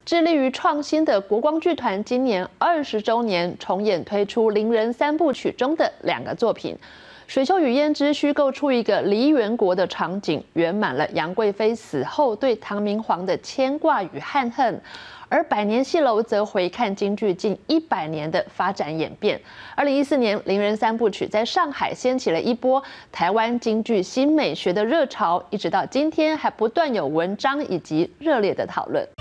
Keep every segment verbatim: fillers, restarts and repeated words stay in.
致力于创新的国光剧团今年二十周年重演推出《伶人三部曲》中的两个作品。水秀与胭脂虚构出一个梨园国的场景，圆满了杨贵妃死后对唐明皇的牵挂与憾恨。而百年戏楼则回看京剧近一百年的发展演变。二零一四年，《伶人三部曲》在上海掀起了一波台湾京剧新美学的热潮，一直到今天还不断有文章以及热烈的讨论。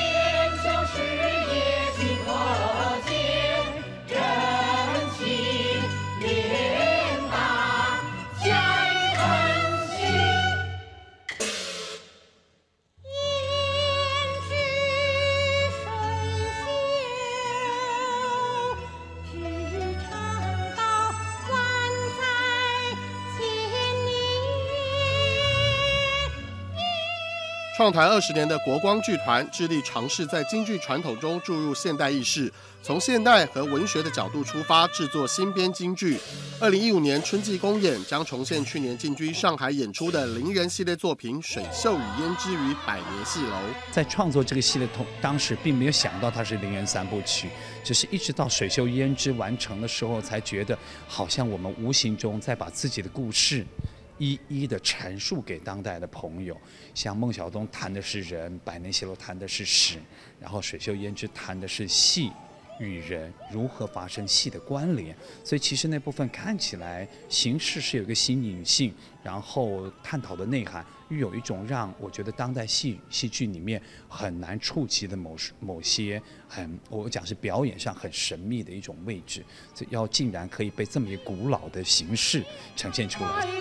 创团二十年的国光剧团致力尝试在京剧传统中注入现代意识，从现代和文学的角度出发，制作新编京剧。二零一五年春季公演将重现去年进军上海演出的伶人系列作品《水秀与胭脂》于百年戏楼。 在创作这个系列同当时并没有想到它是伶人三部曲，只是一直到《水秀胭脂》完成的时候，才觉得好像我们无形中在把自己的故事一一的阐述给当代的朋友，像孟小冬谈的是人，百年戏楼谈的是史，然后水秀胭脂谈的是戏与人如何发生戏的关联。所以其实那部分看起来形式是有一个新颖性，然后探讨的内涵又有一种让我觉得当代戏戏剧里面很难触及的某某些很我讲是表演上很神秘的一种位置，所以要竟然可以被这么一个古老的形式呈现出来。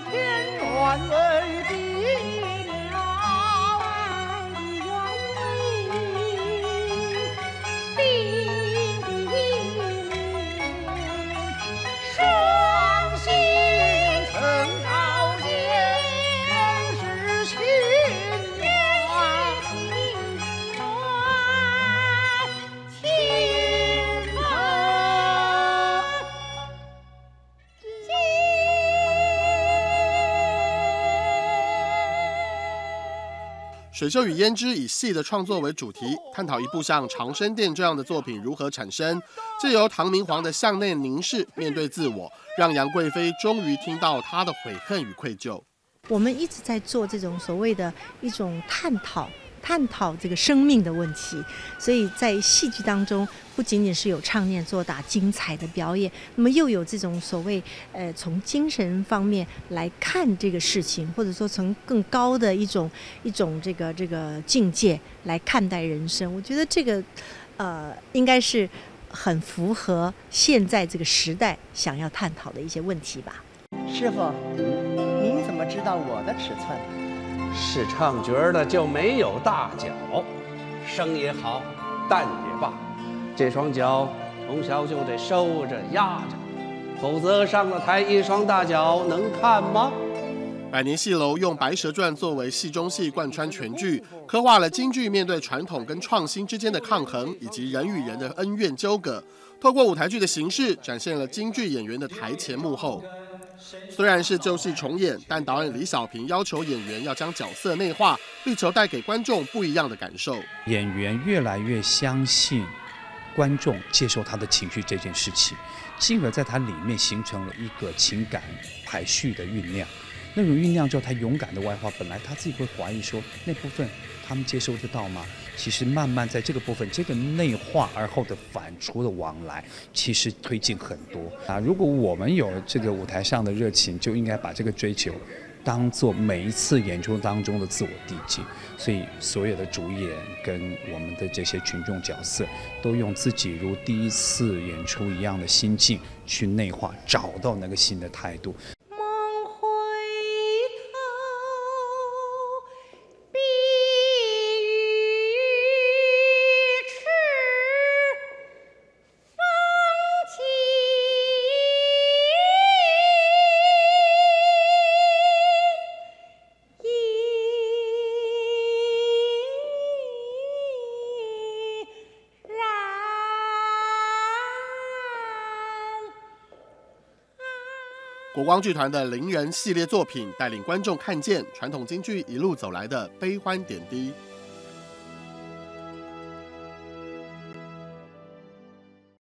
水秀与胭脂以戏的创作为主题，探讨一部像《长生殿》这样的作品如何产生，借由唐明皇的向内凝视，面对自我，让杨贵妃终于听到她的悔恨与愧疚。 我们一直在做这种所谓的一种探讨。探讨这个生命的问题，所以在戏剧当中不仅仅是有唱念做打精彩的表演，那么又有这种所谓呃从精神方面来看这个事情，或者说从更高的一种一种这个这个境界来看待人生。我觉得这个呃应该是很符合现在这个时代想要探讨的一些问题吧。 师傅，您怎么知道我的尺寸？ 是唱角的就没有大脚，生也好，旦也罢，这双脚从小就得收着压着，否则上了台一双大脚能看吗？ 百年戏楼用《白蛇传》作为戏中戏贯穿全剧，刻画了京剧面对传统跟创新之间的抗衡，以及人与人的恩怨纠葛。透过舞台剧的形式，展现了京剧演员的台前幕后。虽然是旧戏重演，但导演李小平要求演员要将角色内化，力求带给观众不一样的感受。 演员越来越相信观众接受他的情绪这件事情，进而在他里面形成了一个情感排序的酝酿。那种酝酿之后，他勇敢的外化，本来他自己会怀疑说那部分他们接受得到吗？其实慢慢在这个部分，这个内化而后的反刍的往来，其实推进很多啊。如果我们有这个舞台上的热情，就应该把这个追求当做每一次演出当中的自我递进。所以所有的主演跟我们的这些群众角色，都用自己如第一次演出一样的心境去内化，找到那个新的态度。 国光剧团的伶人系列作品，带领观众看见传统京剧一路走来的悲欢点滴。